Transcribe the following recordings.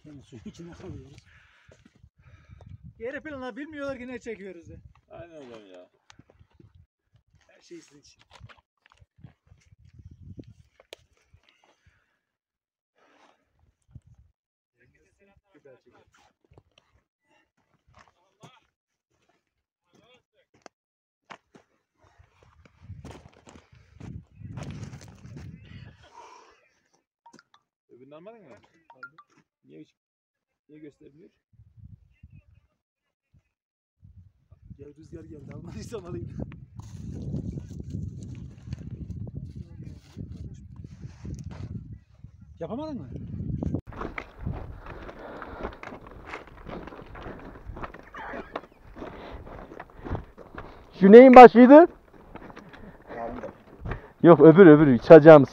Gene suyun içine kalıyoruz. Geri plana bilmiyorlar ki ne çekiyoruz ya. Aynen hocam ya. Her şey sizin için. Güzel çekiyor. Öbürünü almadın mı? Aldım. Niye göstermiyor? Ya rüzgar geldi, almadıysam alayım. Yapamadın mı? Şu neyin başıydı? Yok öbürü çalacağımız.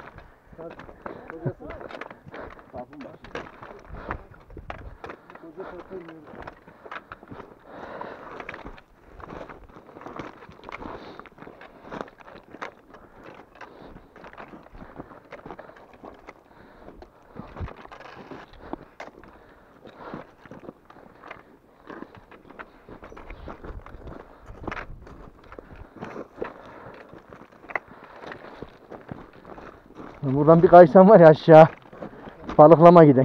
Buradan bir kaysan var ya aşağı. Balıklama giden.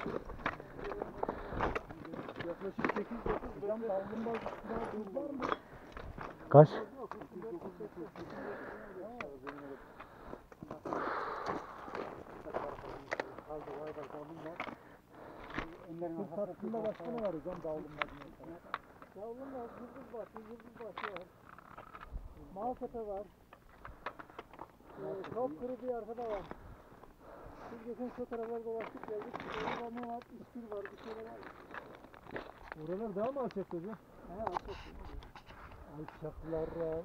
Kaç? Karşısında başka ne var hocam davulunlar? Davulunlar yıldızbaşı var. Maltepe var. Çok kuru bir arkada var. Biz geçen şu tarafa dolaştık geldik. Orada var, İskil var, bir şeyler var. Oralar daha mı alçak hocam? He alçak. Alçaklara.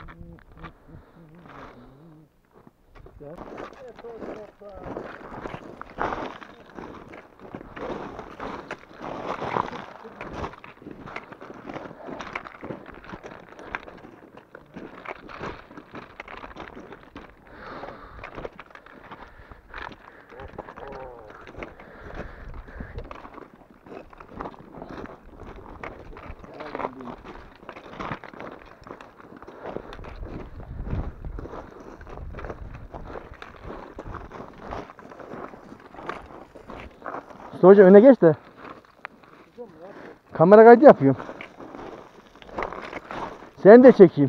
Usta hoca öne geç de. Kamera kaydı yapıyorum. Seni de çekeyim.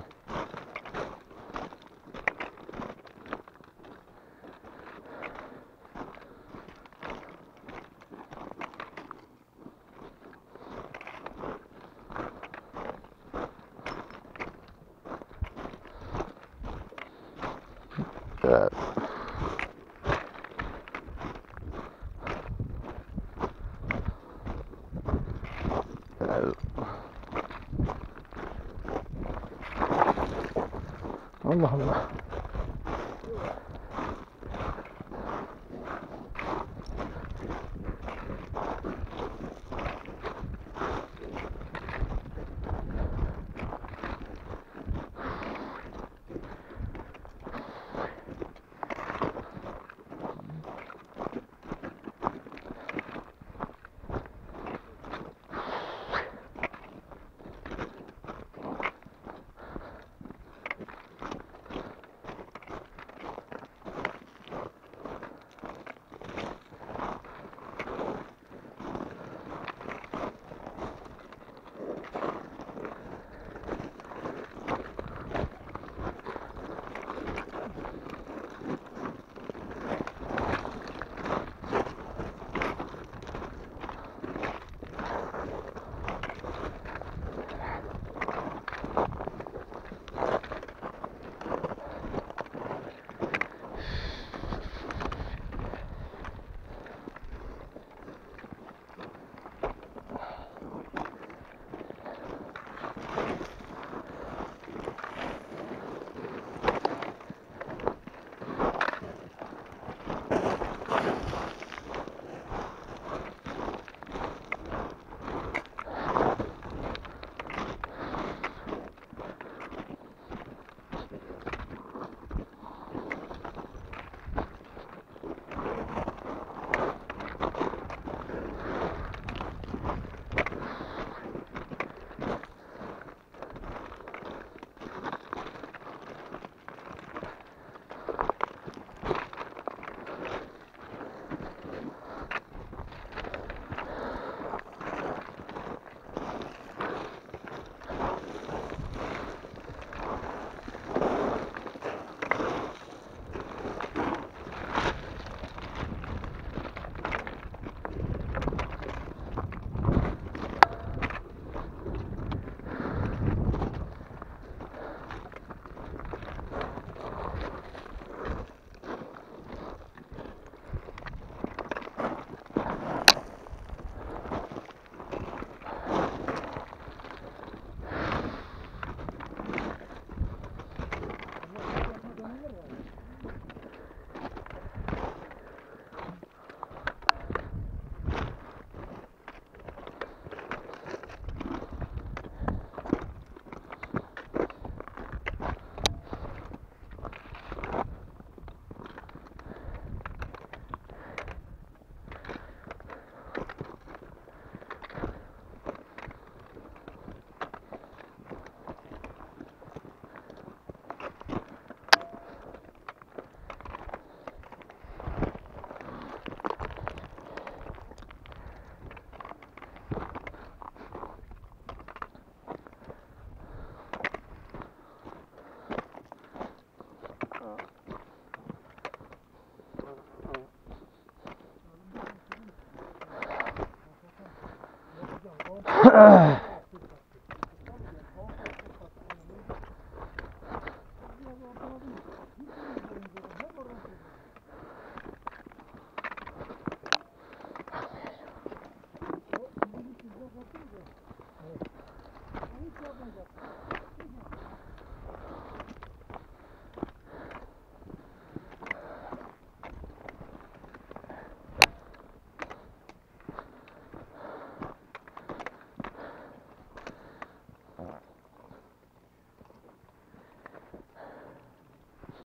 Evet. Allah Allah.